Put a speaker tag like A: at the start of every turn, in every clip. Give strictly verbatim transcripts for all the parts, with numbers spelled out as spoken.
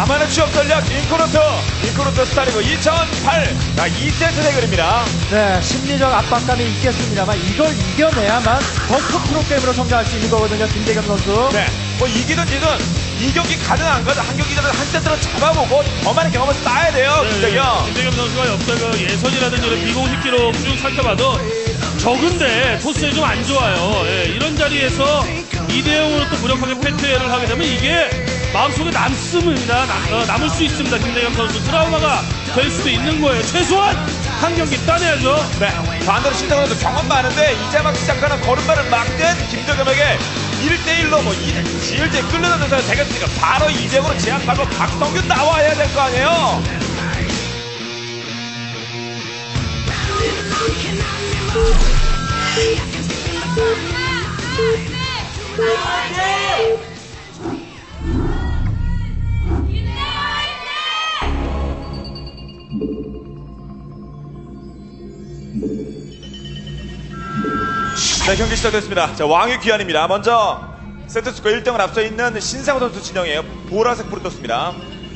A: 나만의 취업 전략 인코르트 인코르트 스타리그 이천팔 자, 이 세트 대결입니다.
B: 네, 심리적 압박감이 있겠습니다만 이걸 이겨내야만 더 큰 프로게임으로 성장할 수 있는 거거든요. 김대겸 선수.
A: 네, 뭐 이기든 지든 이 경기 가든 안 가든 한 경기 전에 한 세트로 잡아보고 더 많은 경험을 쌓아야 돼요.
C: 네,
A: 김대겸.
C: 김대겸 선수가 옆에 그 예선이라든지 이런 비공식 기록 쭉 살펴봐도 적은데 토스에 좀 안 좋아요. 예, 이런 자리에서 이 대 영으로 또 무력하게 패퇴를 하게 되면 이게 마음속에 남습니다. 남, 어, 남을 수 있습니다. 김대겸 선수 트라우마가 될 수도 있는 거예요. 최소한 한 경기 따내야죠.
A: 네, 반대로 신상훈도 경험 많은데 이제 막 시작하는 걸음발을 막는 김대겸에게 일 대 일로 뭐 지일제 끌려다는 사람 되겠으니까 바로 이대으로 제압 받고 박성균 나와야 될 거 아니에요. 네, 경기 시작됐습니다. 자, 왕의 귀환입니다. 먼저 세트스코어 일 등을 앞서 있는 신상호 선수 진영이에요. 보라색 프로토스입니다.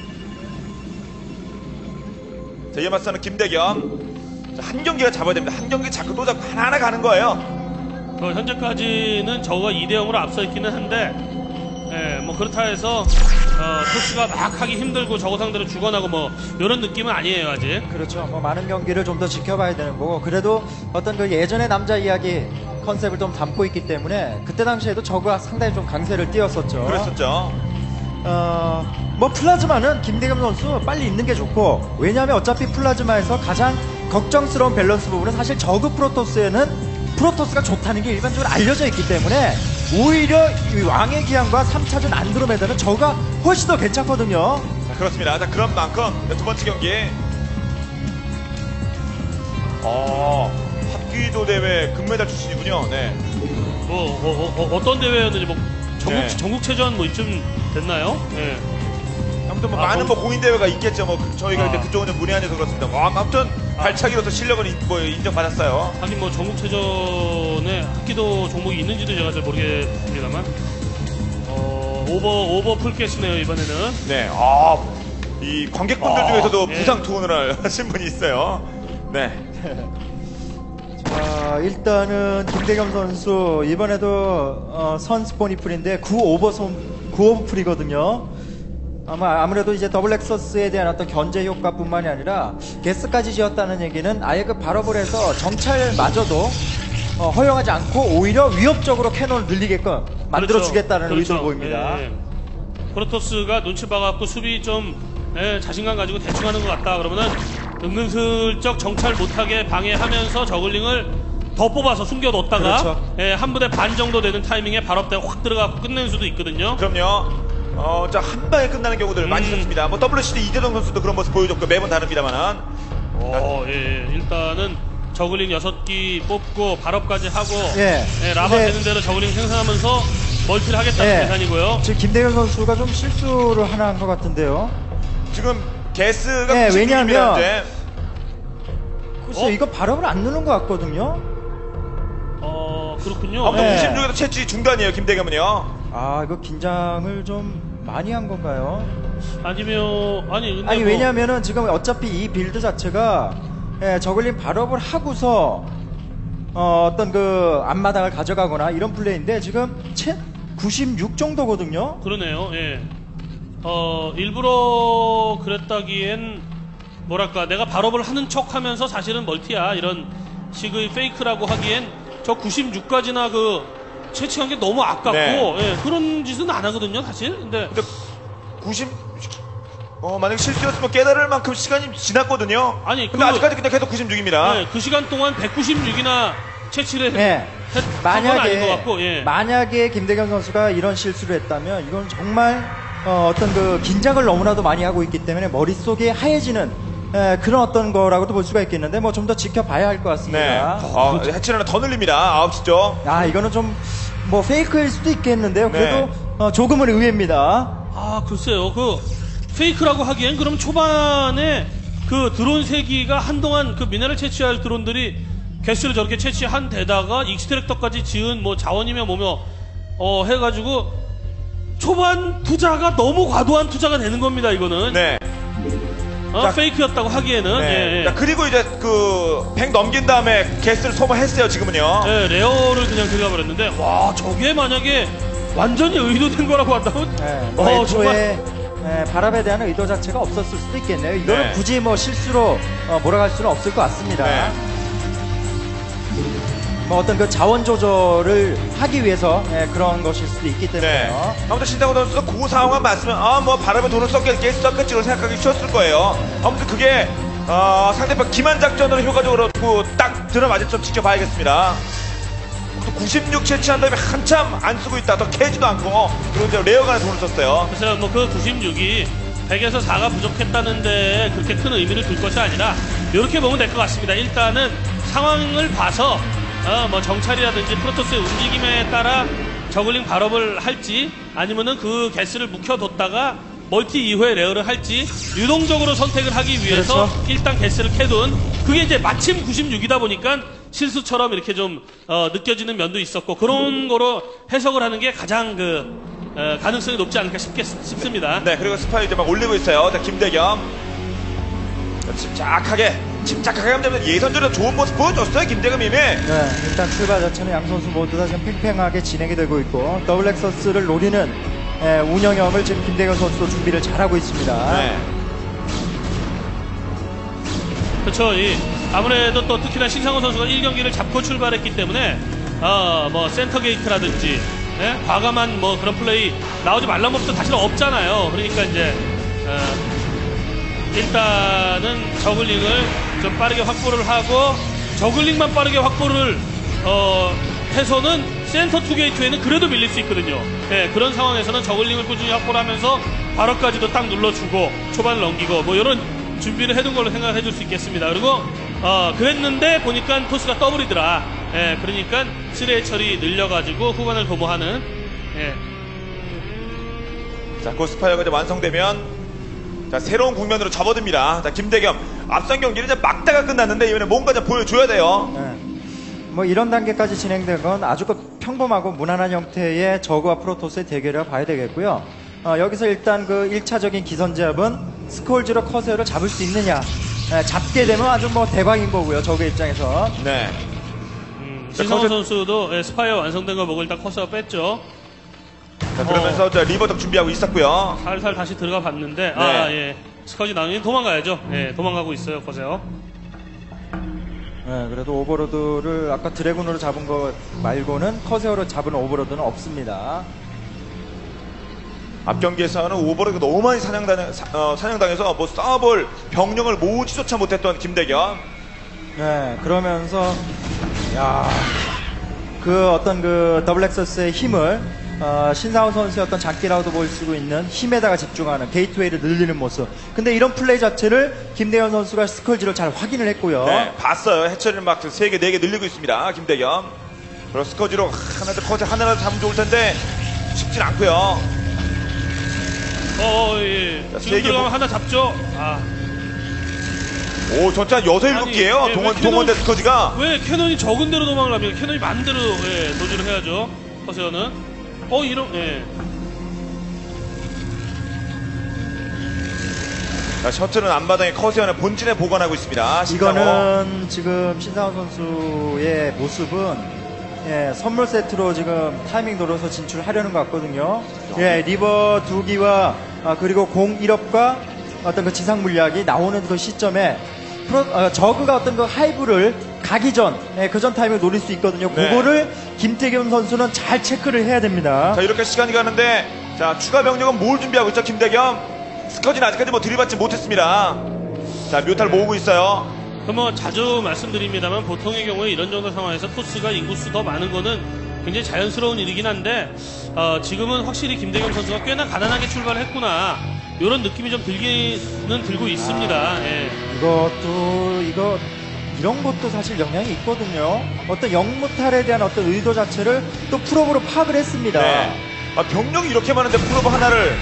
A: 자, 이에 맞서는 김대겸. 자, 한 경기가 잡아야 됩니다. 한 경기 잡고 또 잡고 하나하나 가는 거예요.
C: 어, 현재까지는 저가 이 대 영으로 앞서 있기는 한데 예, 뭐 그렇다 해서 어, 토스가 막 하기 힘들고 저거 상대로 죽어나고 뭐 이런 느낌은 아니에요 아직.
B: 그렇죠. 뭐 많은 경기를 좀 더 지켜봐야 되는 거고 그래도 어떤 그 예전의 남자 이야기 컨셉을 좀 담고 있기 때문에 그때 당시에도 저가 상당히 좀 강세를 띄었었죠.
A: 그랬었죠.
B: 어, 뭐 플라즈마는 김대겸 선수 빨리 있는 게 좋고 왜냐하면 어차피 플라즈마에서 가장 걱정스러운 밸런스 부분은 사실 저그 프로토스에는 프로토스가 좋다는 게 일반적으로 알려져 있기 때문에 오히려 이 왕의 기한과 삼 차전 안드로메다는 저가 훨씬 더 괜찮거든요.
A: 자, 그렇습니다. 자, 그런 만큼 두 번째 경기. 어, 합기조 대회 금메달 출신이군요. 네.
C: 뭐 어, 어, 어, 떤 대회였는지 뭐 전국
A: 네.
C: 전국체전 뭐 이쯤 됐나요? 예.
A: 아무튼 뭐
C: 아,
A: 많은
C: 뭐-
A: 뭐 공인 대회가 있겠죠. 뭐 그- 저희가
C: 아.
A: 근데 그쪽은 좀 문의안해서 그렇습니다. 뭐, 아무튼 발차기로서 실력은 인- 뭐 인정받았어요.
C: 하긴 뭐 전국체전에 합기도 종목이 있는지도 제가 잘 모르겠습니다만 어, 오버 오버 풀캐시네요 이번에는.
A: 네. 아, 이 관객분들
C: 아,
A: 중에서도
C: 예.
A: 부상 투혼을 하신 분이 있어요. 네.
B: 자, 일단은 김대겸 선수 이번에도 어, 선스포니풀인데 구 오버 손, 구 오버 풀이거든요. 아마 아무래도 이제 더블 엑서스에 대한 어떤 견제 효과뿐만이 아니라 게스까지 지었다는 얘기는 아예 그 발업을 해서 정찰마저도 어, 허용하지 않고 오히려 위협적으로 캐논을 늘리게끔 만들어주겠다는
C: 그렇죠.
B: 의도를 보입니다.
C: 예, 예. 프로토스가 눈치 봐갖고 수비 좀 예, 자신감 가지고 대충 하는 것 같다 그러면은 은근슬쩍 정찰 못하게 방해하면서 저글링을 더 뽑아서 숨겨뒀다가
B: 그렇죠.
C: 예, 한 부대 반 정도 되는 타이밍에 발업대가 확 들어가고 끝낼 수도 있거든요.
A: 그럼요. 어, 자, 한 방에 끝나는 경우들 많이
C: 음.
A: 있었습니다. 뭐 더블유씨디 이재동 선수도 그런 모습 보여줬고 매번 다릅니다만은.
C: 어, 예, 예. 일단은 저글링 여섯 기 뽑고 발업까지 하고
B: 예.
C: 예, 라바
B: 근데-
C: 되는 대로 저글링 생산하면서 멀티를 하겠다는
B: 예.
C: 계산이고요.
B: 지금 김대겸 선수가 좀 실수를 하나 한 것 같은데요.
A: 지금 게스가
B: 네,
A: 구십육 입니다,
B: 왜냐하면-
A: 현재.
B: 글쎄
C: 어?
B: 이거 발업을 안 누른 것 같거든요.
C: 어, 그렇군요.
A: 아무튼
B: 네.
A: 구십육에서 채취 중단이에요, 김대겸은요.
B: 아 이거 긴장을 좀 많이 한 건가요?
C: 아니면 아니 근데
B: 아니
C: 뭐,
B: 왜냐면은 지금 어차피 이 빌드 자체가 예, 저글링 발업을 하고서 어, 어떤 그 앞마당을 가져가거나 이런 플레이인데 지금 채 구십육 정도거든요.
C: 그러네요. 예. 어, 일부러 그랬다기엔 뭐랄까 내가 발업을 하는 척하면서 사실은 멀티야 이런 식의 페이크라고 하기엔 저 구십육까지나 그 채취한 게 너무 아깝고
A: 네.
C: 예, 그런 짓은 안 하거든요, 사실. 근데
A: 근데 구십, 어, 만약 실수였으면 깨달을 만큼 시간이 지났거든요.
C: 아니,
A: 근데
C: 그-
A: 아직까지 그냥 계속 구십육입니다.
C: 예, 그 시간 동안 백구십육이나 채취를
B: 예.
C: 했, 한 건 아닌 것
B: 만약에
C: 같고, 예.
B: 만약에 김대겸 선수가 이런 실수를 했다면 이건 정말 어, 어떤 그 긴장을 너무나도 많이 하고 있기 때문에 머릿속에 하얘지는 예, 그런 어떤 거라고도 볼 수가 있겠는데 뭐 좀 더 지켜봐야 할 것
A: 네.
B: 같습니다.
A: 어, 해치를 하나 더 늘립니다. 아홉 시 쪽.
B: 아 이거는 좀 뭐 페이크일 수도 있겠는데요. 그래도
A: 네.
B: 어, 조금은 의외입니다.
C: 아, 글쎄요. 그 페이크라고 하기엔 그럼 초반에 그 드론 세 기가 한동안 그 미네랄 채취할 드론들이 개수를 저렇게 채취한 데다가 익스트랙터까지 지은 뭐 자원이며 뭐며 어 해가지고 초반 투자가 너무 과도한 투자가 되는 겁니다. 이거는
A: 네.
C: 어,
A: 자,
C: 페이크였다고 하기에는
A: 네.
C: 예, 예.
A: 자, 그리고 이제 그 백 넘긴 다음에 게스를 소모했어요. 지금은요.
C: 예, 레어를 그냥 들어가 버렸는데 와 저게 만약에 완전히 의도된 거라고 한다면
B: 네, 뭐
C: 어,
B: 애초에 예, 발압에 대한 의도 자체가 없었을 수도 있겠네요. 이거는
A: 네.
B: 굳이 뭐 실수로 어, 몰아갈 수는 없을 것 같습니다.
A: 네.
B: 뭐 어떤 그 자원 조절을 하기 위해서 예, 그런 것일 수도 있기
A: 네.
B: 때문에요.
A: 아무튼 신상호 선수가 그 상황만 봤으면 아 뭐 바람에 돈을 썼겠지 썼겠지로 생각하기 쉬웠을 거예요. 아무튼 그게 어, 상대편 기만 작전으로 효과적으로 그 딱 들어맞을 점 지켜봐야겠습니다. 또 구십육 채취한 다음에 한참 안 쓰고 있다. 더 캐지도 않고 그리고 이제 레어간에 돈을 썼어요.
C: 그래서 뭐 그 구십육이 백에서 사가 부족했다는데 그렇게 큰 의미를 둘 것이 아니라 이렇게 보면 될 것 같습니다. 일단은 상황을 봐서 어, 뭐 정찰이라든지 프로토스의 움직임에 따라 저글링 발업을 할지 아니면은 그 개스를 묵혀뒀다가 멀티 이후에 레어를 할지 유동적으로 선택을 하기 위해서
B: 그렇죠.
C: 일단 개스를 캐둔 그게 이제 마침 구십육이다 보니까 실수처럼 이렇게 좀 어, 느껴지는 면도 있었고 그런 거로 해석을 하는 게 가장 그 어, 가능성이 높지 않을까 싶겠, 싶습니다.
A: 네, 그리고 스파이 이제 막 올리고 있어요. 자, 김대겸. 자, 침착하게, 침착하게 하면 되면 예선전에 좋은 모습 보여줬어요, 김대겸 이미.
B: 네, 일단 출발 자체는 양 선수 모두 다 지금 팽팽하게 진행이 되고 있고 더블 엑서스를 노리는 예, 운영형을 지금 김대겸 선수도 준비를 잘하고 있습니다.
A: 네.
C: 그렇죠. 이 아무래도 또 특히나 신상호 선수가 일 경기를 잡고 출발했기 때문에 어, 뭐 센터 게이트라든지 예? 과감한 뭐 그런 플레이 나오지 말란 법도 사실 없잖아요. 그러니까 이제 어, 일단은 저글링을 좀 빠르게 확보를 하고 저글링만 빠르게 확보를 어, 해서는 센터 투 게이트에는 그래도 밀릴 수 있거든요. 예, 그런 상황에서는 저글링을 꾸준히 확보를 하면서 발업까지도 딱 눌러주고 초반을 넘기고 뭐 이런 준비를 해둔 걸로 생각해 줄 수 있겠습니다. 그리고 어, 그랬는데 보니까 토스가 더블이더라. 예, 그러니까 쓰레 처리 늘려가지고 후반을 도모하는 예.
A: 자, 그 스파이어가 이제 완성되면 자, 새로운 국면으로 접어듭니다. 자, 김대겸. 앞선 경기는 이제 막다가 끝났는데 이번에 뭔가 좀 보여줘야 돼요.
B: 네. 뭐 이런 단계까지 진행된 건 아주 그 평범하고 무난한 형태의 저그와 프로토스의 대결이라 봐야 되겠고요. 어, 여기서 일단 그 일 차적인 기선제압은 스콜지로 커세어를 잡을 수 있느냐. 예, 잡게 되면 아주 뭐 대박인 거고요. 저그 입장에서.
A: 네.
C: 음,
A: 자,
C: 신성호
A: 커세-
C: 선수도 예, 스파이어 완성된 거 보고 일단 커서 뺐죠.
A: 자, 그러면서 저 리버덕 준비하고 있었고요.
C: 살살 다시 들어가 봤는데
A: 네.
C: 아 예. 스커지 나오니 도망가야죠. 예, 도망가고 있어요. 거세요.
B: 네, 그래도 오버로드를 아까 드래곤으로 잡은 거 말고는 커세어로 잡은 오버로드는 없습니다.
A: 앞 경기에서는 오버로드가 너무 많이 사냥당, 사, 어, 사냥당해서 뭐 싸워볼 병력을 모으지조차 못했던 김대겸.
B: 네, 그러면서 야, 그 어떤 그 더블 엑서스의 힘을 어, 신상훈 선수의 어떤 장기라고도 볼 수 있는 힘에다가 집중하는 게이트웨이를 늘리는 모습. 근데 이런 플레이 자체를 김대현 선수가 스컬지로 잘 확인을 했고요.
A: 네, 봤어요. 해처리를 막 세 개, 네 개 늘리고 있습니다. 김대겸. 그리고 스커지로 하나도 커지 하나라도 잡으면 좋을 텐데 쉽진 않고요.
C: 어, 예.
A: 자,
C: 지금
A: 세개
C: 들어가면
A: 뭐-
C: 하나 잡죠. 아,
A: 오, 전체 한 여섯, 일곱
C: 아니,
A: 개예요.
C: 예,
A: 동원,
C: 왜 캐논-
A: 동원대 스커지가.
C: 왜 캐논이 적은 대로 도망을 합니까? 캐논이 많은 대로 예, 도주를 해야죠. 커세어는. 어, 이런 예.
A: 자, 셔틀은 앞마당에 커세어는 본진에 보관하고 있습니다. 신상호.
B: 이거는 지금 신상훈 선수의 모습은 예, 선물 세트로 지금 타이밍 노려서 진출하려는 것 같거든요. 예, 리버 두 기와 아, 그리고 공 일 업과 어떤 그 지상 물약이 나오는 그 시점에 프로, 어, 저그가 어떤 그 하이브를 가기 전, 예, 그 전 타이밍을 노릴 수 있거든요.
A: 네.
B: 그거를 김태균 선수는 잘 체크를 해야 됩니다.
A: 자, 이렇게 시간이 가는데, 자, 추가 병력은 뭘 준비하고 있죠, 김대겸? 스커지는 아직까지 뭐 들이받지 못했습니다. 자, 뮤탈 모으고 있어요.
C: 그럼 뭐 자주 말씀드립니다만 보통의 경우에 이런 정도 상황에서 토스가 인구수 더 많은 거는 굉장히 자연스러운 일이긴 한데 어, 지금은 확실히 김대겸 선수가 꽤나 가난하게 출발했구나 이런 느낌이 좀 들기는 들고 있습니다. 예.
B: 이것도 이거 이런 것도 사실 영향이 있거든요. 어떤 영무탈에 대한 어떤 의도 자체를 또 풀업으로 파악을 했습니다.
A: 네. 아, 병력이 이렇게 많은데 프로브 하나를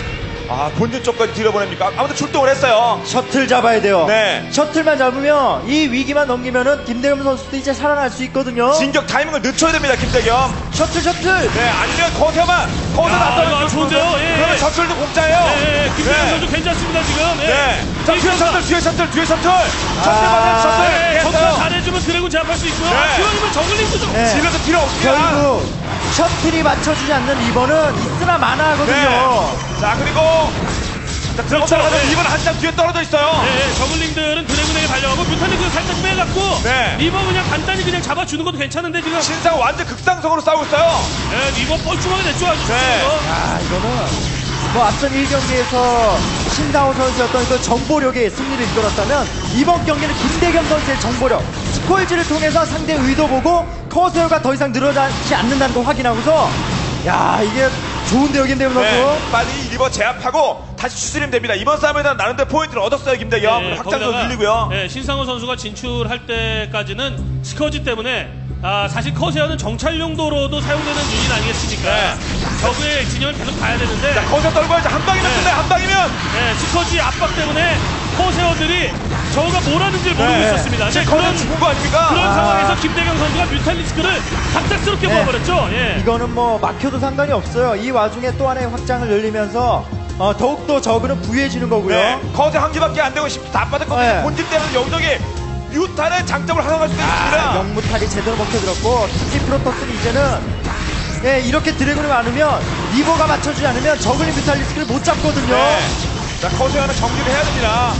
A: 아, 본진 쪽까지 들여보냅니까? 아무튼 출동을 했어요.
B: 셔틀 잡아야 돼요.
A: 네.
B: 셔틀만 잡으면 이 위기만 넘기면은 김대겸 선수도 이제 살아날 수 있거든요.
A: 진격 타이밍을 늦춰야 됩니다, 김대겸.
B: 셔틀 셔틀.
A: 네, 아니면 거세만, 거세
C: 야,
A: 놨다가
C: 이거 아주 좋은데요? 예.
A: 그러면 셔틀도 공짜예요.
C: 예, 예, 김대현
A: 네.
C: 선수 괜찮습니다 지금. 예.
A: 네. 자, 뒤에 셔틀, 뒤에 셔틀, 뒤에 셔틀. 셔틀
B: 아.
A: 받은 셔틀.
C: 네, 전투가
A: 했어요.
C: 잘해주면 드래곤 제압할 수 있고요.
A: 네.
C: 아, 지원이면 저글링도 좀.
B: 네.
A: 질러서 필요 없습니다.
B: 결국 셔틀이 맞춰주지 않는 리버는 있으나 마나하거든요.
A: 네. 자, 그리고 자, 들어가서
C: 그렇죠. 네.
A: 이번 한 장 뒤에 떨어져 있어요.
C: 네, 저글링들은 드래곤에게 달려가고 뮤탈리그 살짝 빼갖고
A: 네.
C: 리버 그냥 간단히 그냥 잡아주는 것도 괜찮은데 지금.
A: 신상 완전 극상성으로 싸우고 있어요.
C: 네, 리버 뻘쭘하게 냈죠 아주.
A: 네.
C: 이거.
B: 아, 이거는 뭐 앞선 일 경기에서 신상호 선수였던 그 정보력이 승리를 이끌었다면 이번 경기는 김대겸 선수의 정보력, 스콜지를 통해서 상대 의도 보고 커세어가 더 이상 늘어나지 않는다는 걸 확인하고서 야, 이게 좋은데요, 김대겸 선수.
A: 네. 빨리 리버 제압하고 다시 추스리면 됩니다. 이번 싸움에는 나름대로 포인트를 얻었어요, 김대겸.
C: 네,
A: 확장도
C: 거기다가,
A: 늘리고요.
C: 네, 신상호 선수가 진출할 때까지는 스커지 때문에 아, 사실 커세어는 정찰 용도로도 사용되는 유닛 아니겠습니까?
A: 네.
C: 적의 진영을 계속 가야 되는데
A: 자, 거기서 떨궈야지. 한 방이면
C: 네.
A: 끝내, 한 방이면.
C: 네, 스커지 압박 때문에 커세어들이 저가 뭘 하는지 모르고
A: 네.
C: 있었습니다.
A: 지금
C: 근데
A: 거기서
C: 그런,
A: 죽은 거 아닙니까?
C: 그런
B: 아.
C: 상황에서 김대경 선수가 뮤탈리스크를 갑작스럽게
B: 네.
C: 모아버렸죠. 예.
B: 이거는 뭐 막혀도 상관이 없어요. 이 와중에 또 하나의 확장을 늘리면서 어, 더욱더 저그는 부유해지는 거고요.
A: 네. 거기서 한 개밖에 안 되고 십다 빠졌거든요.
B: 네.
A: 본질 때는 여기저기 뮤탄의 장점을 활용할 수가
B: 아,
A: 있습니다.
B: 영무탈이 제대로 먹혀들었고 특히 프로토스는 이제는 예, 이렇게 드래곤이 많으면 리버가 맞춰주지 않으면 저글링 뮤탈리스크를 못 잡거든요.
A: 네. 자, 커세어는 정리를 해야 됩니다.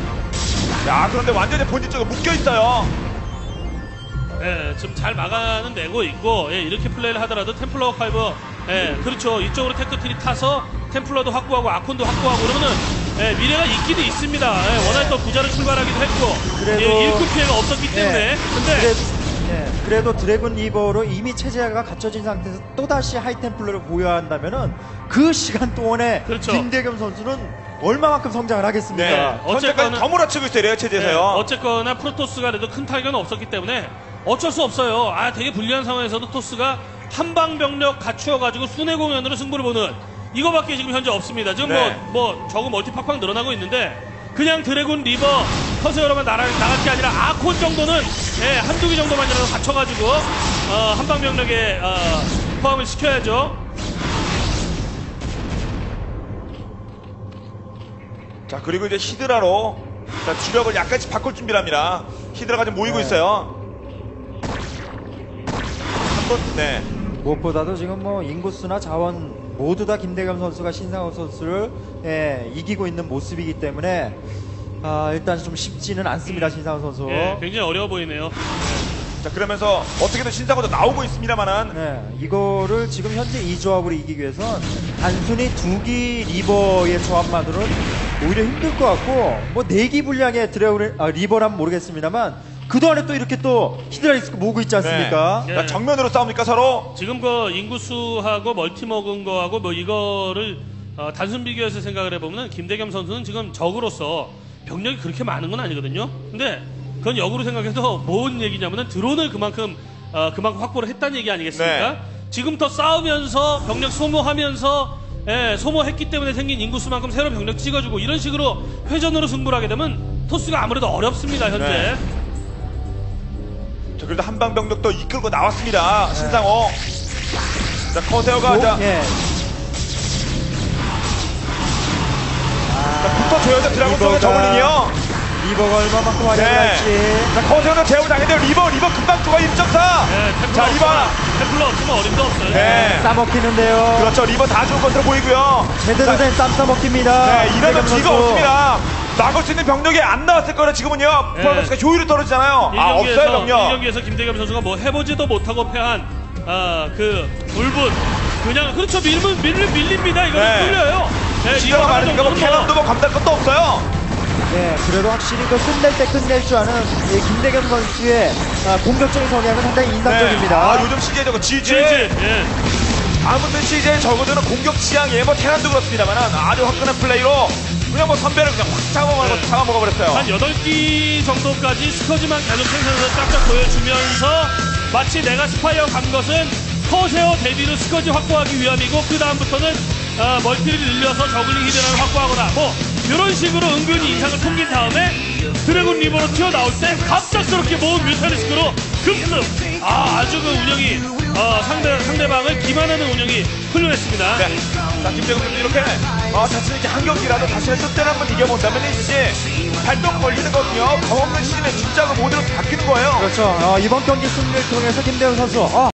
A: 야, 그런데 완전히 본질 쪽에 묶여 있어요.
C: 예, 좀 잘 막아는 내고 있고, 예, 이렇게 플레이를 하더라도 템플러 파이브, 예, 그렇죠. 이쪽으로 테크트리 타서 템플러도 확보하고 아콘도 확보하고 그러면은 예, 미래가 있기도 있습니다. 예, 워낙 또 부자로 출발하기도 했고,
B: 그래도-
C: 예, 일꾼 피해가 없었기 때문에.
B: 예,
C: 근데
B: 그래, 예, 그래도 드래곤 리버로 이미 체제가 갖춰진 상태에서 또다시 하이템플러를 보유한다면은 그 시간 동안에
C: 그렇죠.
B: 김대겸 선수는 얼마만큼 성장을 하겠습니까?
A: 네.
C: 어쨌거나-
A: 현재까지 더 몰아치고 있어요, 레어
C: 예,
A: 체제에서요.
C: 어쨌거나 프로토스가 그래도 큰 타격은 없었기 때문에 어쩔 수 없어요. 아, 되게 불리한 상황에서도 토스가 한방 병력 갖추어가지고 순회 공연으로 승부를 보는 이거밖에 지금 현재 없습니다. 지금
A: 네.
C: 뭐, 뭐, 저거 멀티 팍팍 늘어나고 있는데 그냥 드래곤 리버 커세어로만 나갈 게 아니라 아콘 정도는 예, 한두 개 정도만이라도 갖춰가지고 어, 한방 병력에 어, 포함을 시켜야죠.
A: 자, 그리고 이제 히드라로 자, 주력을 약간씩 바꿀 준비를 합니다. 히드라가 지금 모이고
B: 네.
A: 있어요. 한번 네.
B: 무엇보다도 지금 뭐 인구수나 자원 모두 다 김대겸 선수가 신상호 선수를 예, 이기고 있는 모습이기 때문에 아, 일단 좀 쉽지는 않습니다, 신상호 선수.
C: 예, 굉장히 어려워 보이네요.
A: 자, 그러면서 어떻게든 신사고도 나오고 있습니다만은
B: 네, 이거를 지금 현재 이 조합으로 이기기 위해선 단순히 두기 리버의 조합만으로는 오히려 힘들 것 같고 뭐 네기 분량의 드래곤 아, 리버라면 모르겠습니다만 그동안에 또 이렇게 또 히드라리스크 모으고 있지 않습니까?
C: 네.
A: 자, 정면으로 싸웁니까 서로?
C: 지금 그 인구수하고 멀티 먹은 거하고 뭐 이거를 어, 단순 비교해서 생각을 해보면 김대겸 선수는 지금 적으로서 병력이 그렇게 많은 건 아니거든요. 근데 그건 역으로 생각해도 뭔 얘기냐면은 드론을 그만큼 어, 그만큼 확보를 했다는 얘기 아니겠습니까?
A: 네.
C: 지금부터 싸우면서 병력 소모하면서 예, 소모했기 때문에 생긴 인구수만큼 새로 병력 찍어주고 이런 식으로 회전으로 승부를 하게 되면 토스가 아무래도 어렵습니다 현재.
A: 네. 자, 그래도 한방 병력도 이끌고 나왔습니다. 신상호. 자, 커세어가
B: 오,
A: 자,
B: 예.
A: 자, 붙어줘야죠. 드라곤 쪽에
B: 리버가-
A: 저글링이요.
B: 리버가 얼마만큼 활약을
A: 네.
B: 할지.
A: 자, 커세어는 제압을 당했는데 리버, 리버 금방 투가 일 점 사.
C: 예, 템플러
A: 자, 리버.
C: 없으면, 템플러 없으면 어림도 없어요.
A: 네.
B: 싸먹히는데요.
A: 그렇죠. 리버 다 좋은 것으로 보이고요.
B: 제대로 된 쌈 싸먹힙니다.
A: 네, 이러면
B: 김대겸
A: 뒤가
B: 선수.
A: 없습니다. 막을 수 있는 병력이 안 나왔을 거라 지금은요.
C: 네.
A: 프로토스가 효율이 떨어지잖아요.
C: 이
A: 아,
C: 경기에서,
A: 없어요, 병력.
C: 이 경기에서 김대겸 선수가 뭐 해보지도 못하고 패한 아, 그 울분 그냥 그렇죠 밀면 밀 밀립니다. 이거는
A: 네.
C: 뚫려요. 네,
A: 지가
C: 이거 하나
A: 많으니까 뭐
C: 정도는
A: 캐논도 뭐 감당 것도 없어요.
B: 네, 그래도 확실히 그 끝낼 때 끝낼 줄 아는 이 김대겸 선수의 아, 공격적인 성향은 상당히 인상적입니다.
A: 아, 요즘 시기에 저거 지지.
C: 지지. 예.
A: 아무튼 시즌 적어도는 공격 지향에 뭐 테란도 그렇습니다만 아주 화끈한 플레이로 그냥 뭐 선배를 그냥 확 잡아먹어
C: 네.
A: 잡아먹어버렸어요.
C: 한 여덟 기 정도까지 스커지만 계속 생산해서 쫙쫙 보여주면서 마치 내가 스파이어 간 것은 커세어 대비로 스커지 확보하기 위함이고 그 다음부터는 어, 멀티를 늘려서 저글링 히드라를 확보하거나 뭐 이런 식으로 은근히 이상을 풍긴 다음에 드래곤 리버로 튀어나올 때 갑작스럽게 모은 뮤탈리스크로 급습. 아, 아주 그 운영이 어, 상대, 상대방을 기만하는 운영이 훌륭했습니다.
A: 네. 자, 김대금 선수 이렇게 어, 자신이 이제 한 경기라도 자신의 뜻대로 한번 이겨본다면 이제 발동 걸리는 거거든요. 경험된 시즌에 진짜가 모두로 바뀌는 거예요.
B: 그렇죠. 어, 이번 경기 승리를 통해서 김대현 선수 어,